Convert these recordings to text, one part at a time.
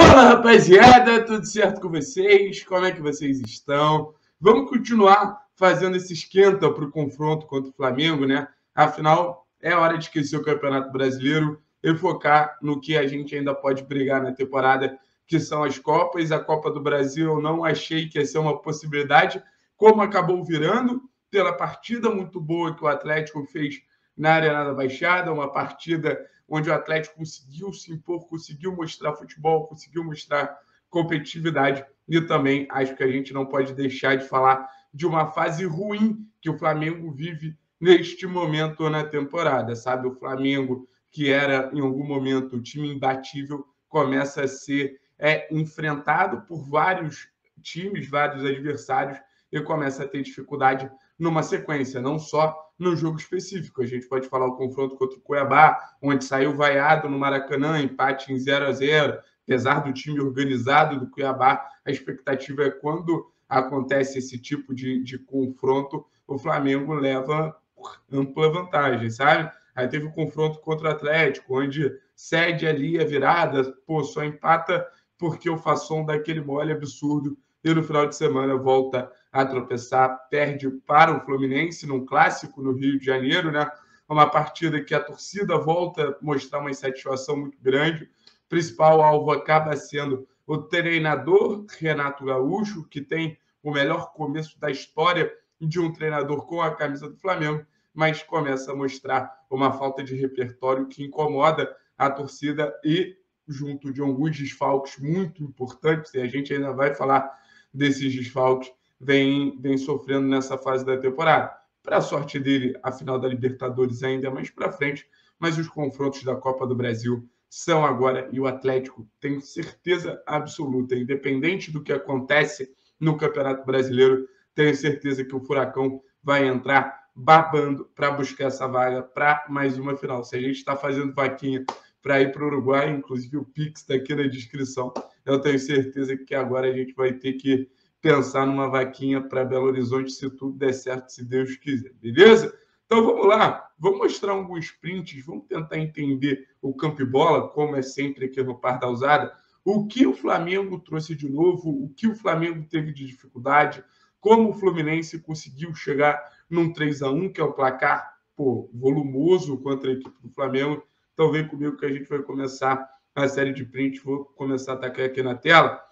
Fala, rapaziada, tudo certo com vocês? Como é que vocês estão? Vamos continuar fazendo esse esquenta para o confronto contra o Flamengo, né? Afinal, é hora de esquecer o Campeonato Brasileiro e focar no que a gente ainda pode brigar na temporada, que são as Copas. A Copa do Brasil eu não achei que ia ser uma possibilidade, como acabou virando, pela partida muito boa que o Atlético fez na Arena da Baixada, uma partida onde o Atlético conseguiu se impor, conseguiu mostrar futebol, conseguiu mostrar competitividade. E também acho que a gente não pode deixar de falar de uma fase ruim que o Flamengo vive neste momento na temporada, sabe? O Flamengo, que era em algum momento o time imbatível, começa a ser enfrentado por vários times, vários adversários, e começa a ter dificuldade numa sequência, não só no jogo específico. A gente pode falar o confronto contra o Cuiabá, onde saiu vaiado no Maracanã, empate em 0-0, apesar do time organizado do Cuiabá, a expectativa é quando acontece esse tipo de confronto, o Flamengo leva ampla vantagem, sabe? Aí teve o confronto contra o Atlético, onde cede ali a virada, só empata porque o Fasson dá aquele mole absurdo e no final de semana volta a tropeçar, perde para o Fluminense num clássico no Rio de Janeiro, né? Uma partida que a torcida volta a mostrar uma insatisfação muito grande. O principal alvo acaba sendo o treinador Renato Gaúcho, que tem o melhor começo da história de um treinador com a camisa do Flamengo, mas começa a mostrar uma falta de repertório que incomoda a torcida e junto de alguns desfalques muito importantes, e a gente ainda vai falar desses desfalques, vem sofrendo nessa fase da temporada. Para a sorte dele, a final da Libertadores ainda é mais para frente, mas os confrontos da Copa do Brasil são agora, e o Atlético, tenho certeza absoluta, independente do que acontece no Campeonato Brasileiro, tenho certeza que o Furacão vai entrar babando para buscar essa vaga para mais uma final. Se a gente está fazendo vaquinha para ir para o Uruguai, inclusive o Pix está aqui na descrição, eu tenho certeza que agora a gente vai ter que pensar numa vaquinha para Belo Horizonte, se tudo der certo, se Deus quiser, beleza? Então vamos lá, vamos mostrar alguns prints, vamos tentar entender o campo e bola, como é sempre aqui no Par da Ousada, o que o Flamengo trouxe de novo, o que o Flamengo teve de dificuldade, como o Fluminense conseguiu chegar num 3-1, que é o placar volumoso contra a equipe do Flamengo. Então vem comigo que a gente vai começar a série de prints, vou começar a atacar aqui na tela.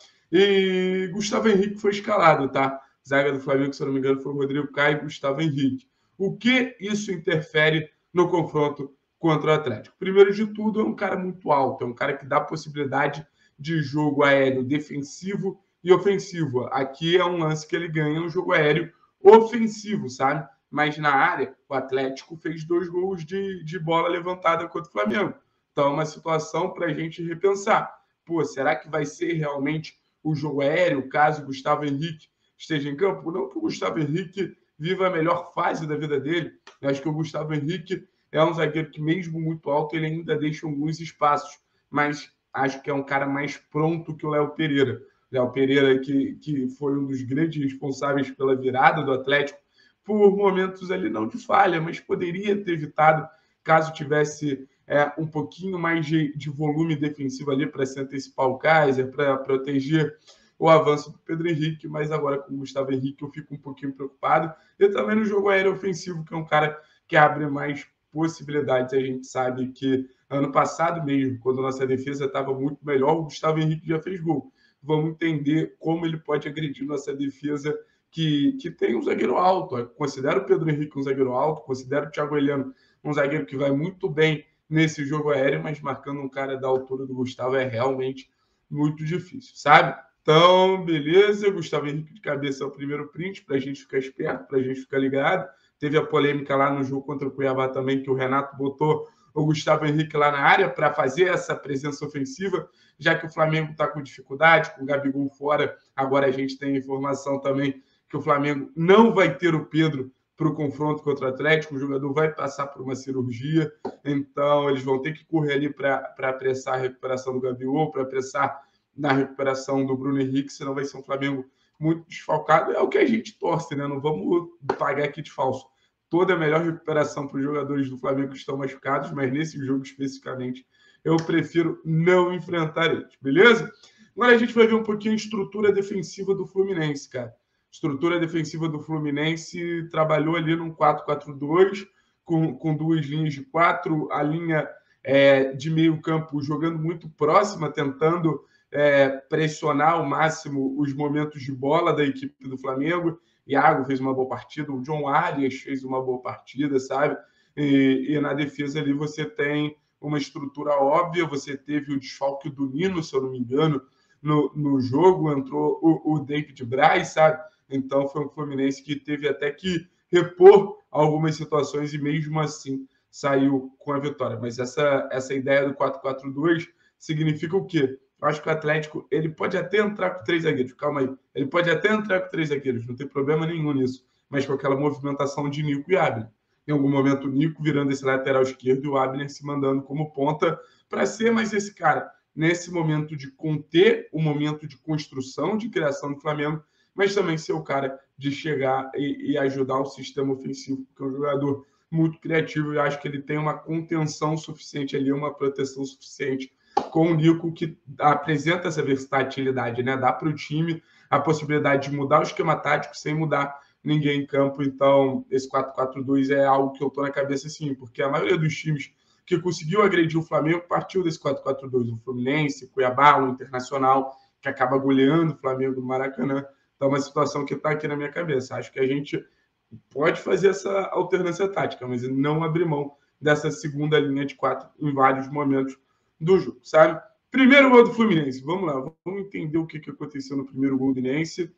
E Gustavo Henrique foi escalado, tá? Zaga do Flamengo, se eu não me engano, foi o Rodrigo Caio e Gustavo Henrique. O que isso interfere no confronto contra o Atlético? Primeiro de tudo, é um cara muito alto, é um cara que dá possibilidade de jogo aéreo defensivo e ofensivo. Aqui é um lance que ele ganha um jogo aéreo ofensivo, sabe? Mas na área, o Atlético fez 2 gols de bola levantada contra o Flamengo. Então, é uma situação para a gente repensar. Será que vai ser realmente o jogo aéreo, caso o Gustavo Henrique esteja em campo? Não que o Gustavo Henrique viva a melhor fase da vida dele. Eu acho que o Gustavo Henrique é um zagueiro que, mesmo muito alto, ele ainda deixa alguns espaços. Mas acho que é um cara mais pronto que o Léo Pereira. Léo Pereira, que foi um dos grandes responsáveis pela virada do Atlético, por momentos ali não de falha, mas poderia ter evitado caso tivesse um pouquinho mais de volume defensivo ali para se antecipar o Kaiser, para proteger o avanço do Pedro Henrique, mas agora com o Gustavo Henrique eu fico um pouquinho preocupado. E também no jogo aéreo ofensivo, que é um cara que abre mais possibilidades. A gente sabe que ano passado mesmo, quando a nossa defesa estava muito melhor, o Gustavo Henrique já fez gol. Vamos entender como ele pode agredir nossa defesa, que tem um zagueiro alto. Eu considero o Pedro Henrique um zagueiro alto, considero o Thiago Heleno um zagueiro que vai muito bem nesse jogo aéreo, mas marcando um cara da altura do Gustavo é realmente muito difícil, sabe? Então, beleza, Gustavo Henrique de cabeça é o primeiro print, para a gente ficar esperto, para a gente ficar ligado. Teve a polêmica lá no jogo contra o Cuiabá também, que o Renato botou o Gustavo Henrique lá na área para fazer essa presença ofensiva, já que o Flamengo está com dificuldade, com o Gabigol fora. Agora a gente tem informação também que o Flamengo não vai ter o Pedro para o confronto contra o Atlético, o jogador vai passar por uma cirurgia, então eles vão ter que correr ali para apressar a recuperação do Gabigol, para apressar na recuperação do Bruno Henrique, senão vai ser um Flamengo muito desfalcado. É o que a gente torce, né? Não vamos pagar aqui de falso. Toda a melhor recuperação para os jogadores do Flamengo que estão machucados, mas nesse jogo especificamente eu prefiro não enfrentar eles, beleza? Agora a gente vai ver um pouquinho a estrutura defensiva do Fluminense, cara. Estrutura defensiva do Fluminense trabalhou ali num 4-4-2, com duas linhas de quatro, a linha de meio campo jogando muito próxima, tentando pressionar ao máximo os momentos de bola da equipe do Flamengo. Iago fez uma boa partida, o John Arias fez uma boa partida, sabe? E na defesa ali você tem uma estrutura óbvia, você teve o desfalque do Nino, se eu não me engano, no jogo, entrou o David Braz, sabe? Então foi um Fluminense que teve até que repor algumas situações e mesmo assim saiu com a vitória. Mas essa ideia do 4-4-2 significa o quê? Eu acho que o Atlético ele pode até entrar com 3 zagueiros, calma aí, ele pode até entrar com 3 zagueiros, não tem problema nenhum nisso, mas com aquela movimentação de Nico e Abner. Em algum momento, o Nico virando esse lateral esquerdo e o Abner se mandando como ponta para ser mais esse cara, nesse momento de conter o momento de construção, de criação do Flamengo, mas também ser o cara de chegar e ajudar o sistema ofensivo, porque é um jogador muito criativo e acho que ele tem uma contenção suficiente ali, uma proteção suficiente com o Nico, que apresenta essa versatilidade, né? Dá para o time a possibilidade de mudar o esquema tático sem mudar ninguém em campo. Então, esse 4-4-2 é algo que eu estou na cabeça, sim, porque a maioria dos times que conseguiu agredir o Flamengo partiu desse 4-4-2. O Fluminense, o Cuiabá, o Internacional, que acaba goleando o Flamengo no Maracanã. Então, é uma situação que está aqui na minha cabeça. Acho que a gente pode fazer essa alternância tática, mas não abrir mão dessa segunda linha de 4 em vários momentos do jogo, sabe? Primeiro gol do Fluminense. Vamos lá, vamos entender o que aconteceu no primeiro gol do Fluminense.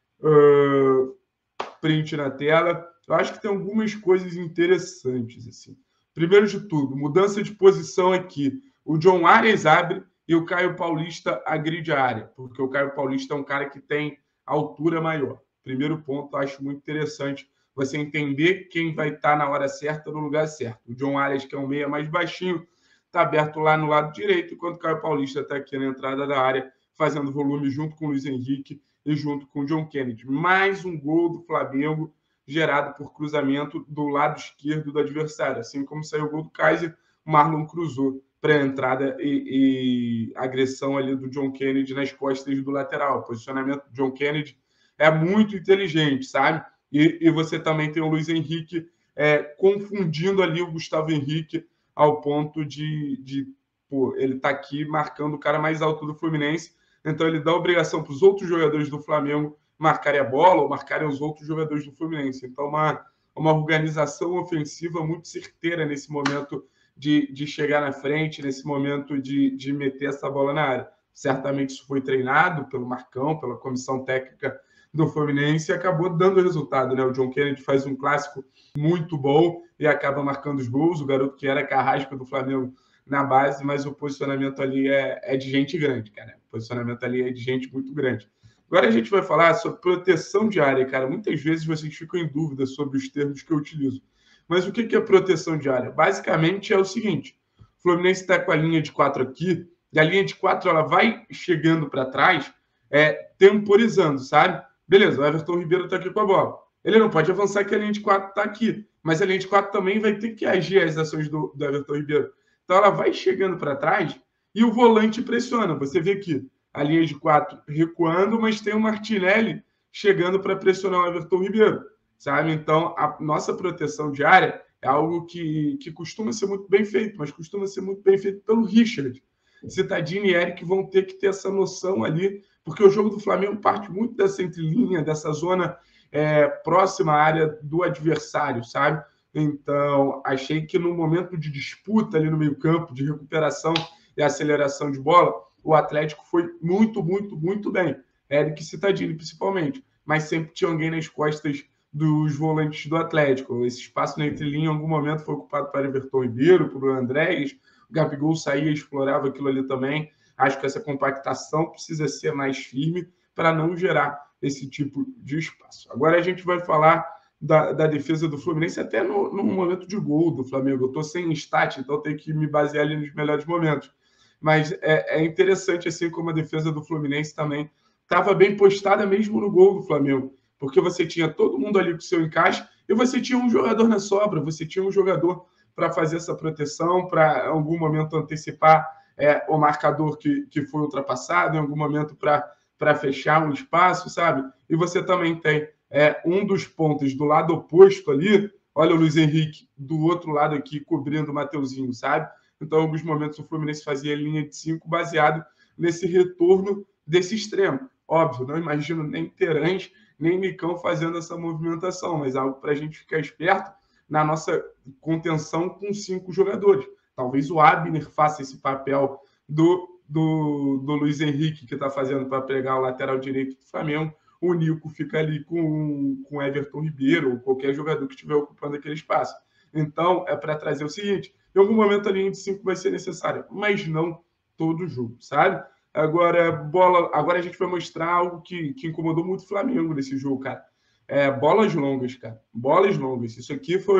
Print na tela. Eu acho que tem algumas coisas interessantes, assim. Primeiro de tudo, mudança de posição aqui. O John Arias abre e o Caio Paulista agride a área, porque o Caio Paulista é um cara que tem altura maior. Primeiro ponto, acho muito interessante você entender quem vai estar na hora certa, no lugar certo. O John Arias, que é um meia mais baixinho, está aberto lá no lado direito, enquanto o Caio Paulista está aqui na entrada da área, fazendo volume junto com o Luiz Henrique e junto com o John Kennedy. Mais um gol do Flamengo gerado por cruzamento do lado esquerdo do adversário. Assim como saiu o gol do Kaiser, o Marlon cruzou para a entrada e agressão ali do John Kennedy nas costas do lateral. O posicionamento do John Kennedy é muito inteligente, sabe? E você também tem o Luiz Henrique confundindo ali o Gustavo Henrique ao ponto de ele tá aqui marcando o cara mais alto do Fluminense, então ele dá obrigação para os outros jogadores do Flamengo marcarem a bola ou marcarem os outros jogadores do Fluminense. Então, uma organização ofensiva muito certeira nesse momento de chegar na frente, nesse momento de meter essa bola na área. Certamente isso foi treinado pelo Marcão, pela comissão técnica do Fluminense e acabou dando resultado, né? O John Kennedy faz um clássico muito bom e acaba marcando os gols. O garoto que era carrasco do Flamengo na base, mas o posicionamento ali é de gente grande, cara. O posicionamento ali é de gente muito grande. Agora a gente vai falar sobre proteção de área, cara. Muitas vezes vocês ficam em dúvida sobre os termos que eu utilizo. Mas o que é proteção de área? Basicamente é o seguinte: o Fluminense está com a linha de 4 aqui, e a linha de 4 ela vai chegando para trás, temporizando, sabe? Beleza, o Everton Ribeiro está aqui com a bola. Ele não pode avançar que a linha de 4 está aqui, mas a linha de 4 também vai ter que agir as ações do Everton Ribeiro. Então ela vai chegando para trás e o volante pressiona. Você vê aqui a linha de 4 recuando, mas tem o Martinelli chegando para pressionar o Everton Ribeiro, sabe? Então a nossa proteção de área é algo que costuma ser muito bem feito, mas costuma ser muito bem feito pelo Richard. Cittadini e Eric vão ter que ter essa noção ali, porque o jogo do Flamengo parte muito dessa entrelinha, dessa zona próxima à área do adversário, sabe? Então, achei que no momento de disputa ali no meio-campo, de recuperação e aceleração de bola, o Atlético foi muito, muito, muito bem. Eric e Cittadini, principalmente. Mas sempre tinha alguém nas costas dos volantes do Atlético. Esse espaço na entrelinha, em algum momento, foi ocupado por Everton Ribeiro, por Andrés. O Gabigol saía e explorava aquilo ali também. Acho que essa compactação precisa ser mais firme para não gerar esse tipo de espaço. Agora a gente vai falar da defesa do Fluminense até no momento de gol do Flamengo. Eu estou sem stat, então tenho que me basear ali nos melhores momentos. Mas é interessante, assim como a defesa do Fluminense também estava bem postada mesmo no gol do Flamengo, porque você tinha todo mundo ali com o seu encaixe e você tinha um jogador na sobra, você tinha um jogador para fazer essa proteção, para em algum momento antecipar o marcador que foi ultrapassado, em algum momento para fechar um espaço, sabe? E você também tem um dos pontos do lado oposto ali, olha o Luiz Henrique do outro lado aqui, cobrindo o Mateuzinho, sabe? Então, em alguns momentos, o Fluminense fazia linha de 5 baseado nesse retorno desse extremo. Óbvio, não imagino nem Terãs, nem Nicão fazendo essa movimentação, mas algo para a gente ficar esperto na nossa contenção com 5 jogadores. Talvez o Abner faça esse papel do Luiz Henrique, que está fazendo para pegar o lateral direito do Flamengo. O Nico fica ali com o Everton Ribeiro ou qualquer jogador que estiver ocupando aquele espaço. Então, é para trazer o seguinte, em algum momento a linha de 5 vai ser necessária, mas não todo jogo, sabe? Agora a gente vai mostrar algo que incomodou muito o Flamengo nesse jogo, cara. Bolas longas, cara. Bolas longas. Isso aqui foi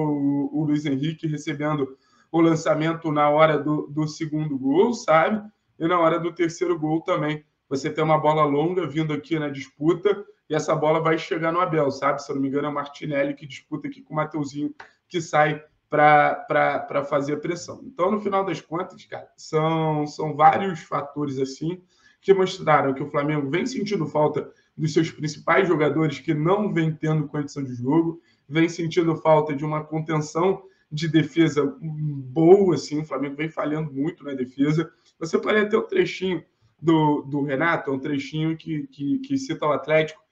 o Luiz Henrique recebendo o lançamento na hora do segundo gol, sabe? E na hora do terceiro gol também. Você tem uma bola longa vindo aqui na disputa e essa bola vai chegar no Abel, sabe? Se eu não me engano, é o Martinelli que disputa aqui com o Mateuzinho, que sai para fazer a pressão. Então, no final das contas, cara, são vários fatores assim que mostraram que o Flamengo vem sentindo falta dos seus principais jogadores que não vem tendo condição de jogo, vem sentindo falta de uma contenção de defesa boa, assim, o Flamengo vem falhando muito na defesa. Você pode ter um trechinho do Renato, um trechinho que cita o Atlético,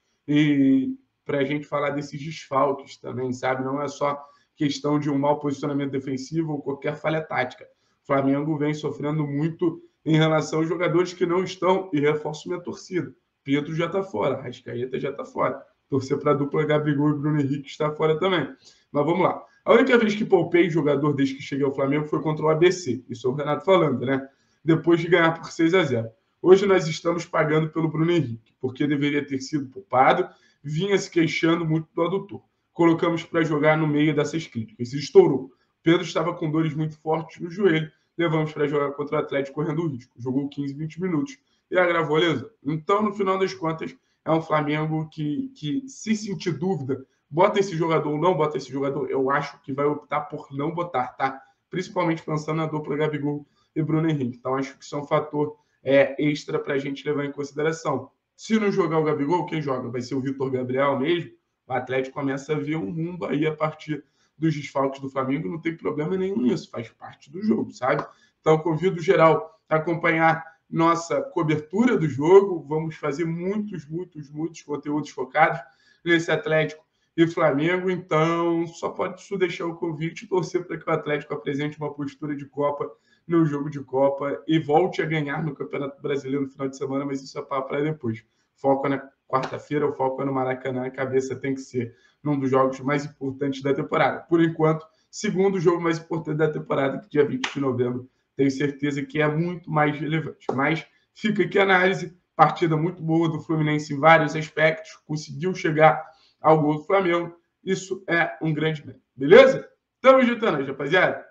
e para a gente falar desses desfalques também, sabe? Não é só questão de um mau posicionamento defensivo ou qualquer falha tática. O Flamengo vem sofrendo muito em relação aos jogadores que não estão, e reforço minha torcida. Pedro já está fora, Arrascaeta já está fora. Torcer para a dupla Gabigol e Bruno Henrique está fora também. Mas vamos lá. A única vez que poupei jogador desde que cheguei ao Flamengo foi contra o ABC. Isso é o Renato falando, né? Depois de ganhar por 6-0. Hoje nós estamos pagando pelo Bruno Henrique, porque deveria ter sido poupado, vinha se queixando muito do adutor. Colocamos para jogar no meio dessas críticas. Estourou. Pedro estava com dores muito fortes no joelho. Levamos para jogar contra o Atlético correndo o risco. Jogou 15, 20 minutos e agravou a lesão. Então, no final das contas, é um Flamengo que se sentir dúvida, bota esse jogador ou não bota esse jogador, eu acho que vai optar por não botar, tá? Principalmente pensando na dupla Gabigol e Bruno Henrique. Então, acho que isso é um fator extra para a gente levar em consideração. Se não jogar o Gabigol, quem joga? Vai ser o Vitor Gabriel mesmo? O Atlético começa a ver um mundo aí a partir dos desfalques do Flamengo, não tem problema nenhum nisso, faz parte do jogo, sabe? Então, convido geral a acompanhar nossa cobertura do jogo, vamos fazer muitos conteúdos focados nesse Atlético e Flamengo, então só pode deixar o convite e torcer para que o Atlético apresente uma postura de Copa no jogo de Copa e volte a ganhar no Campeonato Brasileiro no final de semana, mas isso é papo para depois. Foco na quarta-feira, o foco é no Maracanã, a cabeça tem que ser num dos jogos mais importantes da temporada. Por enquanto, segundo jogo mais importante da temporada, que dia 20 de novembro, tenho certeza que é muito mais relevante. Mas fica aqui a análise, partida muito boa do Fluminense em vários aspectos, conseguiu chegar ao gol do Flamengo, isso é um grande mérito. Beleza? Tamo juntando, rapaziada.